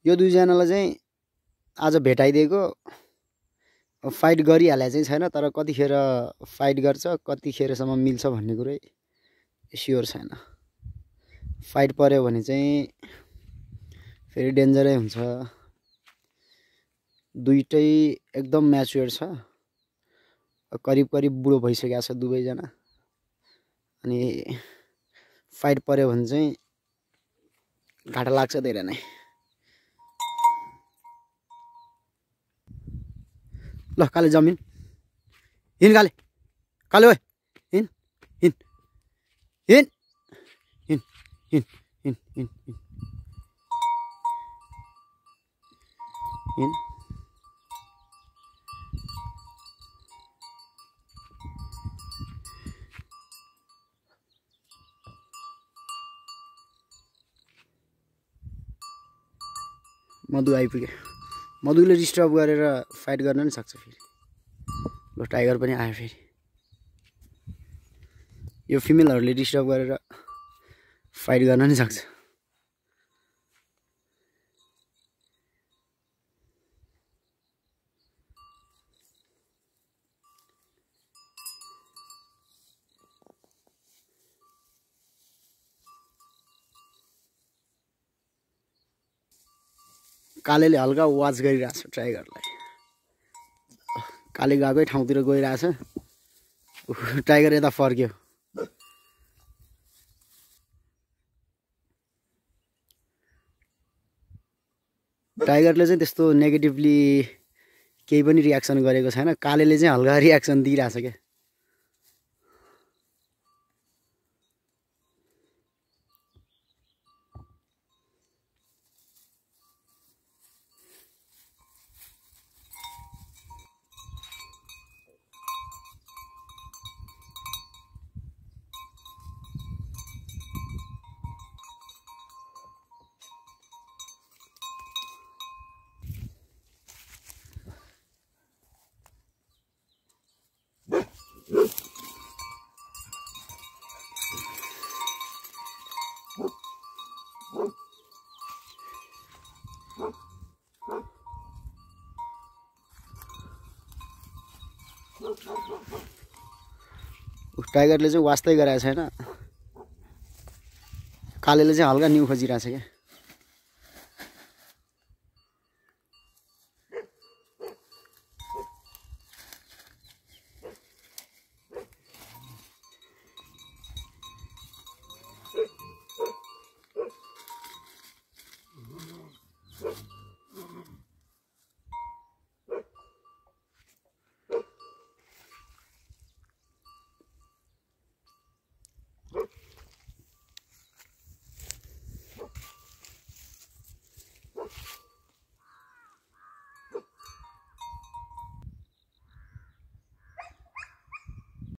यो दुईजनालाई चाहिँ आज भेटाइदिएको फाइट गरिहाले चाहिँ छैन तर कतिखेर फाइट गर्छ कतिखेरसम्म मिल्छ भन्ने कुरै स्योर छैन फाइट पर्यो भने चाहिँ फेरि डेन्जरै हुन्छ दुईटै एकदम म्याच्योर छ करिब करिब बुढो भइसकेको छ दुवैजना अनि फाइट पर्यो भने चाहिँ घाटा लाग्छ धेरै नै ल काले जमिन हिँड काले काले ओए हिँड हिँड हिँड हिँड हिँड हिँड हिँड हिँड मधु आइपुग्यो मधुले डिस्टर्ब गरेर फाइट गर्न नि सक्छ फेरि ल टाइगर पनि आयो फेरि यो फिमेलहरुले डिस्टर्ब गरेर फाइट गर्न नि सक्छ कालेले हल्का वाच गरिरहेछ टाइगरलाई काले गएकै ठाउँतिर गइरहेछ टाइगर यता फर्क्यो टाइगरले चाहिँ त्यस्तो नेगेटिभली केही पनि रियाक्सन गरेको छैन कालेले चाहिँ हल्का रियाक्सन दिइरहेछ के टाइगरले चाहिँ वास्तै गराएको छैन कालेले चाहिँ हल्का न्यू खोजिरहेछ के